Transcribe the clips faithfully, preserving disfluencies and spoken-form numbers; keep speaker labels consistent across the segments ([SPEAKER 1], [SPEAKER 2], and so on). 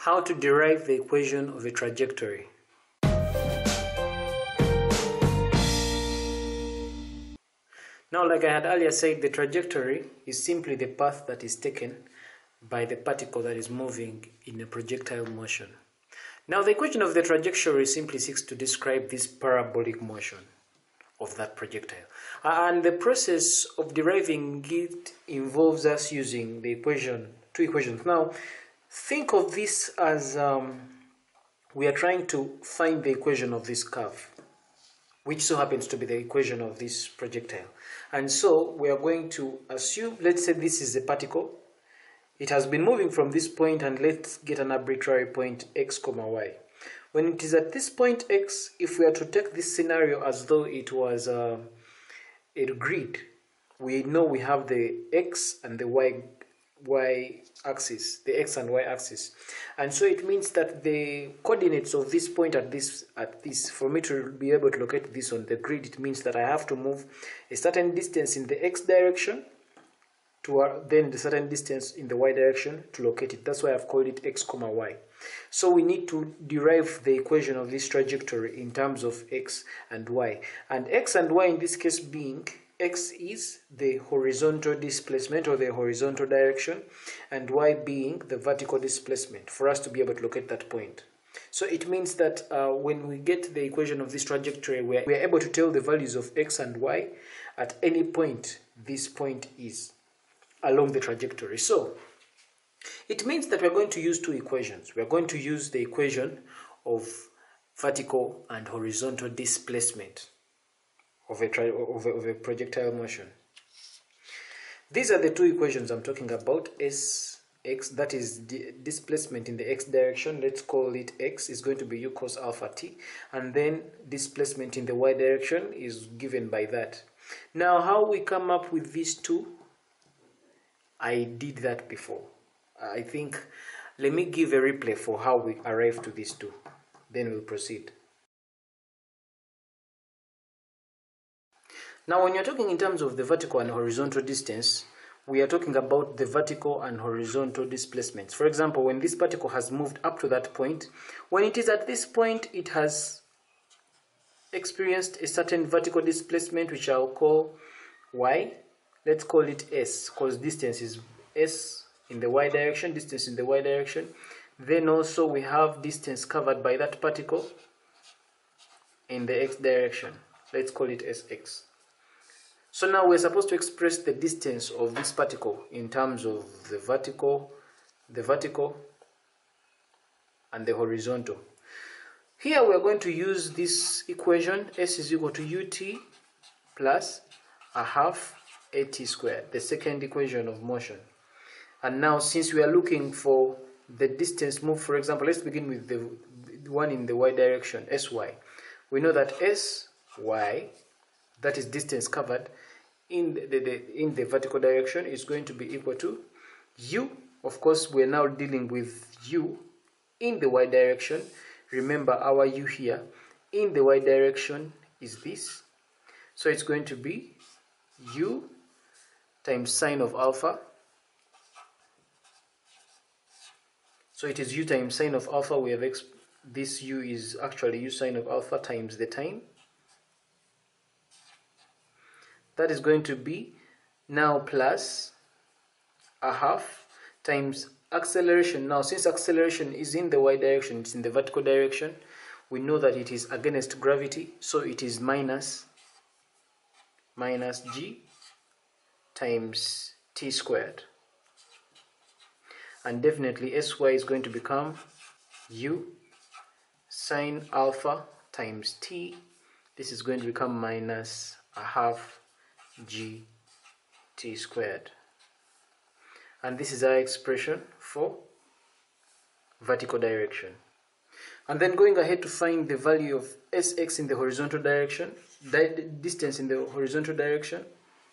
[SPEAKER 1] How to derive the equation of a trajectory. Now, like I had earlier said, the trajectory is simply the path that is taken by the particle that is moving in a projectile motion. Now, the equation of the trajectory simply seeks to describe this parabolic motion of that projectile. And the process of deriving it involves us using the equation, two equations. Now, think of this as um, we are trying to find the equation of this curve, which so happens to be the equation of this projectile. And so we are going to assume, let's say this is a particle. It has been moving from this point, and let's get an arbitrary point x comma y. When it is at this point x, if we are to take this scenario as though it was uh, a grid, we know we have the x and the y y axis, the x and y axis, and so it means that the coordinates of this point at this at this for me to be able to locate this on the grid, it means that I have to move a certain distance in the x direction to uh, then the certain distance in the y direction to locate it. That's why I've called it x comma y. So we need to derive the equation of this trajectory in terms of x and y, and x and y in this case being x is the horizontal displacement or the horizontal direction, and y being the vertical displacement, for us to be able to locate that point. So it means that uh, when we get the equation of this trajectory, we are, we are able to tell the values of x and y at any point this point is along the trajectory. So it means that we're going to use two equations. We're going to use the equation of vertical and horizontal displacement of a, tri of a, of a projectile motion. These are the two equations I'm talking about. S, x, that is the displacement in the x direction, let's call it x, is going to be u cos alpha t, and then displacement in the y direction is given by that. Now, how we come up with these two, I did that before. I think, let me give a replay for how we arrived to these two, then we'll proceed. Now, when you're talking in terms of the vertical and horizontal distance, we are talking about the vertical and horizontal displacements. For example, when this particle has moved up to that point, when it is at this point, it has experienced a certain vertical displacement, which I'll call y. Let's call it s, because distance is s in the y direction, distance in the y direction. Then also we have distance covered by that particle in the x direction. Let's call it sx. So now we're supposed to express the distance of this particle in terms of the vertical, the vertical, and the horizontal. Here we're going to use this equation, s is equal to ut plus a half at squared, the second equation of motion. And now, since we are looking for the distance moved, for example, let's begin with the, the one in the y direction, sy. We know that sy, that is distance covered in the, the in the vertical direction, is going to be equal to u. Of course, we are now dealing with u in the y direction. Remember, our u here in the y direction is this, so it's going to be u times sine of alpha. So it is u times sine of alpha. We have exp this u is actually u sine of alpha times the time. That is going to be now plus a half times acceleration. Now, since acceleration is in the y direction, it's in the vertical direction, we know that it is against gravity, so it is minus minus g times t squared. And definitely sy is going to become u sine alpha times t. This is going to become minus a half g t squared. And this is our expression for vertical direction. And then going ahead to find the value of sx in the horizontal direction, the distance in the horizontal direction,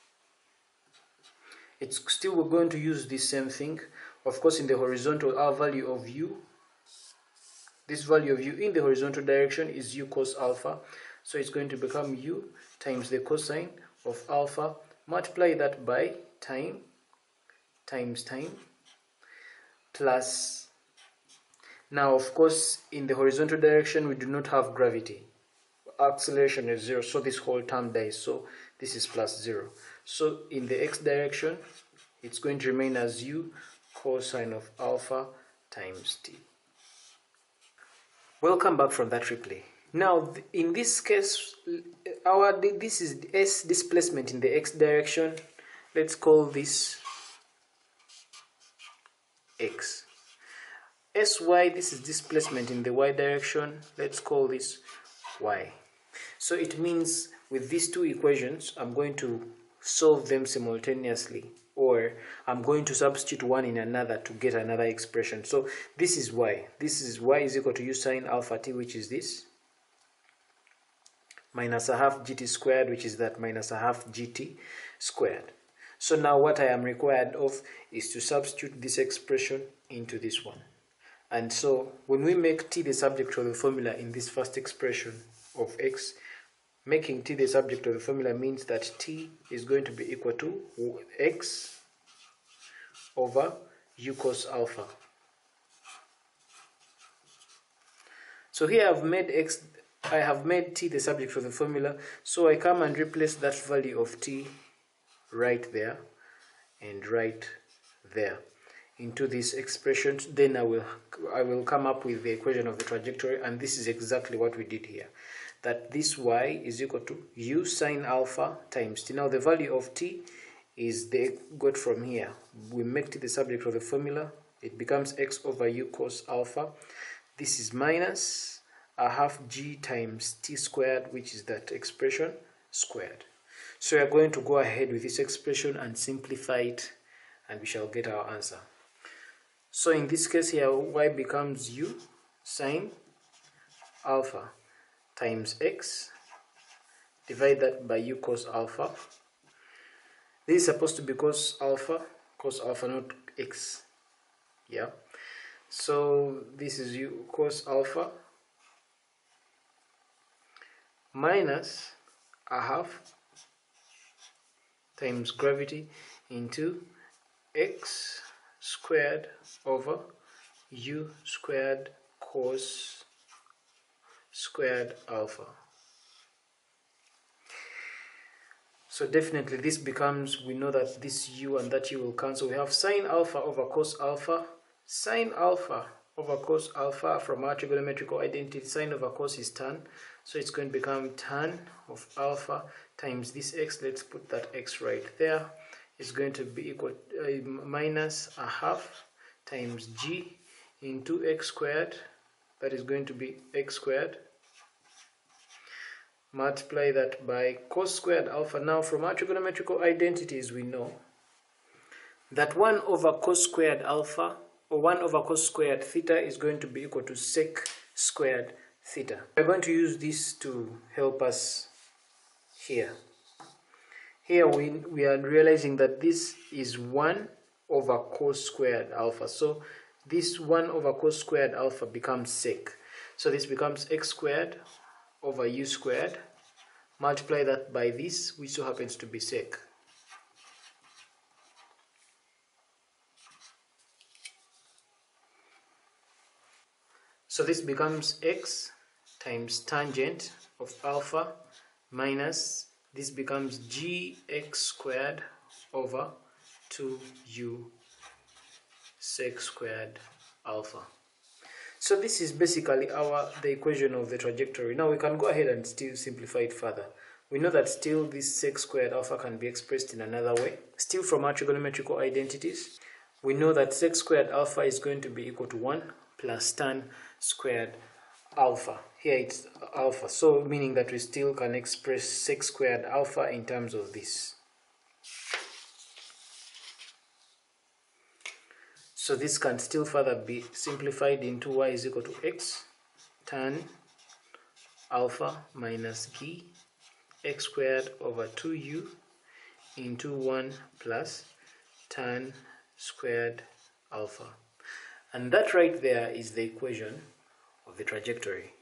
[SPEAKER 1] it's still, we're going to use this same thing. Of course, in the horizontal, our value of u, this value of u in the horizontal direction is u cos alpha. So it's going to become u times the cosine of alpha, multiply that by time times time plus Now, of course, in the horizontal direction, we do not have gravity. Acceleration is zero, so this whole term dies, so this is plus zero. So in the x direction, it's going to remain as u cosine of alpha times t. Welcome back from that replay. Now, in this case, our this is s displacement in the x direction. Let's call this x. Sy, this is displacement in the y direction. Let's call this y. So it means with these two equations, I'm going to solve them simultaneously, or I'm going to substitute one in another to get another expression. So this is y. This is y is equal to u sine alpha t, which is this, minus a half gt squared, which is that, minus a half gt squared. So now what I am required of is to substitute this expression into this one. And so when we make t the subject of the formula in this first expression of x, making t the subject of the formula means that t is going to be equal to x over u cos alpha. So here I've made x, I have made t the subject of the formula, so I come and replace that value of t right there and right there into this expression. Then I will I will come up with the equation of the trajectory, and this is exactly what we did here, that this y is equal to u sine alpha times t. Now the value of t is the got from here. We make t the subject of the formula, it becomes x over u cos alpha. This is minus a half g times t squared, which is that expression squared. So we are going to go ahead with this expression and simplify it, and we shall get our answer. So in this case here, y becomes u sine alpha times x, divide that by u cos alpha. This is supposed to be cos alpha, cos alpha, not x. Yeah. So this is u cos alpha minus a half times gravity into x squared over u squared cos squared alpha. So definitely this becomes, we know that this u and that u will cancel. We have sine alpha over cos alpha. Sine alpha over cos alpha, from our trigonometrical identity, sine over cos is tan. So it's going to become tan of alpha times this x. Let's put that x right there. It's going to be equal uh, minus a half times g into x squared. That is going to be x squared. Multiply that by cos squared alpha. Now from our trigonometrical identities, we know that one over cos squared alpha, or one over cos squared theta, is going to be equal to sec squared theta. We're going to use this to help us here. Here we, we are realizing that this is one over cos squared alpha. So this one over cos squared alpha becomes sec. So this becomes x squared over u squared. Multiply that by this, which so happens to be sec. So this becomes x times tangent of alpha minus, this becomes gx squared over two u sec squared alpha. So this is basically our the equation of the trajectory. Now we can go ahead and still simplify it further. We know that still this sec squared alpha can be expressed in another way. Still from our trigonometrical identities, we know that sec squared alpha is going to be equal to one plus tan squared alpha. Here it's alpha, so meaning that we still can express sec squared alpha in terms of this. So this can still further be simplified into y is equal to x tan alpha minus g x squared over two u into one plus tan squared alpha. And that right there is the equation of the trajectory.